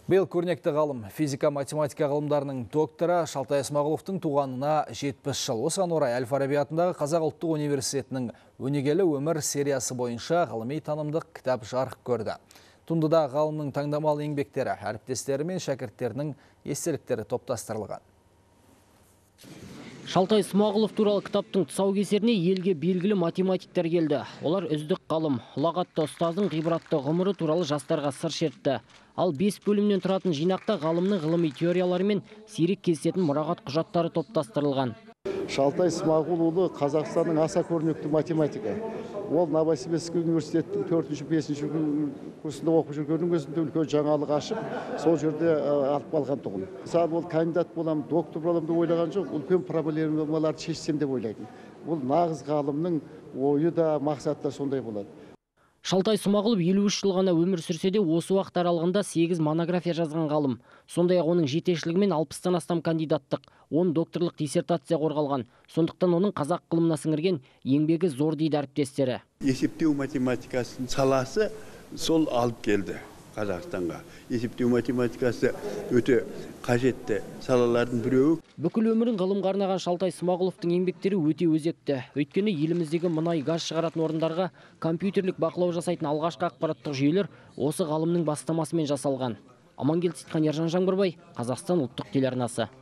Биыл көрнекті ғалым, физика-математика ғылымдарының докторы Шалтай Смағұловтың туғанына 70 жыл. Осыған орай Әл-Фараби атындағы Қазақ ұлттық университетінің өнегелі өмір сериясы бойынша ғылыми танымдық кітап жарық көрді. Туындыда ғалымның таңдамалы еңбектері, әріптестері мен шәкірттерінің естеліктері топтастырылған. Шалтай Смағұлов туралы кітаптың тұсаукесеріне елге белгілі математиктер келді. Олар үздік ғалым, ұлағатты ұстаздың ғибратты ғұмыры туралы жастарға сыр шертті. Ал 5 бөлімнен тұратын жинақта ғалымның ғылыми теориялары мен сирек кездесетін мұрағат құжаттары топтастырылған. Шалтай Смағұлұлы Қазақстанның аса көрнекті математигі. Ол Новосибирск университеттің 4-5 курсында оқып жүргеннің өзінде үлкен жаңалық ашып, сол жерде алып қалған тұғын. Мысалы, ол кандидат болам, доктор болам деп ойлаған жоқ, үлкен проблемаларды шешсем деп ойлайтын. Ол нағыз ғалымның ойы да, мақсаты да сондай болады. Шалтай Смағұлов 53 жыл ғана өмір сүрсе де, осы уақыт аралығында 8 монография жазған ғалым. Сондай-ақ оның жетекшілігімен 60-тан астам кандидаттық, 10 докторлық диссертация қорғалған. Сондықтан оның қазақ ғылымына сіңірген еңбегі зор дейді әріптестері. Есептеу математикасының саласы сол алып келді Қазақстанға. Есептеу математикасы өте қажетті салалардың біреуі. Бүкіл өмірін ғылымға арнаған Шалтай Смағұловтың еңбектері өте өзекті. Өйткені еліміздегі мұнай газ шығаратын орындарға компьютерлік бақылау жасайтын алғашқы ақпараттық жүйелер осы ғалымның бастамасымен жасалған. Амангелді Сейтхан, Ержан Жаңбырбай, Қазақстан ұлттық телеарнасы.